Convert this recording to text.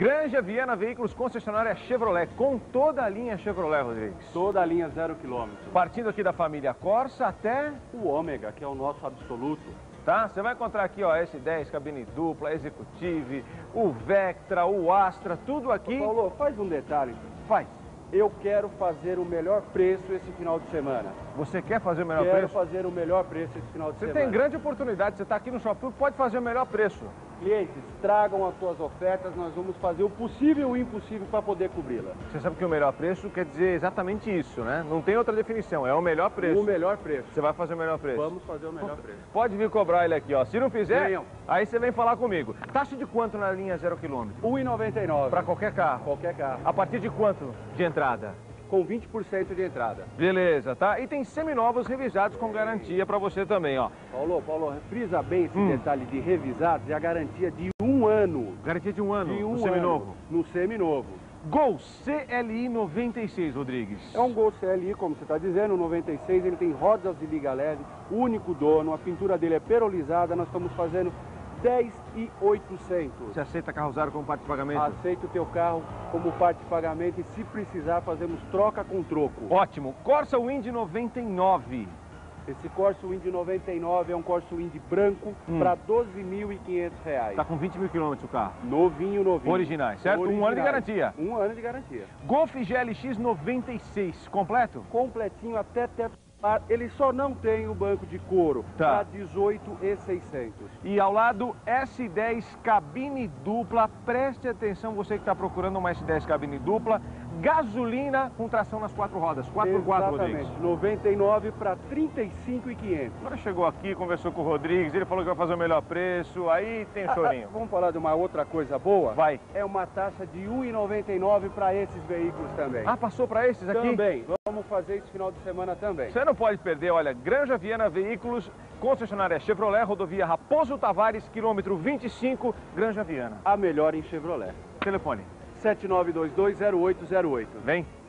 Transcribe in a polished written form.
Granja Viana Veículos, concessionária Chevrolet, com toda a linha Chevrolet, Rodrigues. Toda a linha 0 km. Partindo aqui da família Corsa até o Ômega, que é o nosso absoluto. Tá? Você vai encontrar aqui, ó, S10, cabine dupla, Executive, o Vectra, o Astra, tudo aqui. Ô, Paulo, faz um detalhe. Faz. Eu quero fazer o melhor preço esse final de semana. Você quer fazer o melhor Quero preço? fazer o melhor preço esse final de semana. Você tem grande oportunidade, você está aqui no Shopping, pode fazer o melhor preço. Clientes, tragam as suas ofertas, nós vamos fazer o possível e o impossível para poder cobri-la. Você sabe que o melhor preço quer dizer exatamente isso, né? Não tem outra definição, é o melhor preço. O melhor preço. Você vai fazer o melhor preço. Vamos fazer o melhor preço. Pode vir cobrar ele aqui, ó. Se não fizer, Venham. aí você vem falar comigo. Taxa de quanto na linha 0 km? R$ 1,99. Para qualquer carro. Qualquer carro. A partir de quanto de entrada? Com 20% de entrada. Beleza, tá? E tem seminovos revisados com garantia para você também, ó. Paulo, frisa bem esse detalhe de revisados e a garantia de 1 ano. Garantia de 1 ano De 1 no ano seminovo. no seminovo. Gol CLI 96, Rodrigues. É um Gol CLI, como você está dizendo, 96, ele tem rodas de liga leve, único dono, a pintura dele é perolizada, nós estamos fazendo 10.800. Você aceita carro usado como parte de pagamento? Aceita o teu carro como parte de pagamento e se precisar fazemos troca com troco. Ótimo. Corsa Wind 99. Esse Corsa Wind 99 é um Corsa Wind branco para R$ 12.500. Tá com 20 mil quilômetros o carro. Novinho. Originais, certo? Originais. 1 ano de garantia. 1 ano de garantia. Golf GLX 96, completo? Completinho até teto. Ele só não tem o banco de couro, Tá. para 18.600. E ao lado, S10 cabine dupla. Preste atenção, você que está procurando uma S10 cabine dupla. Gasolina com tração nas 4 rodas. 4x4, Rodrigues. Exatamente. 99 para 35.500. Agora chegou aqui, conversou com o Rodrigues, ele falou que vai fazer o melhor preço. Aí tem chorinho. Vamos falar de uma outra coisa boa? Vai. É uma taxa de 1,99 para esses veículos também. Ah, passou para esses aqui? Também. Vamos fazer esse final de semana também. Você não pode perder, olha, Granja Viana Veículos, concessionária Chevrolet, rodovia Raposo Tavares, quilômetro 25, Granja Viana. A melhor em Chevrolet. Telefone. 7922-0808. Vem.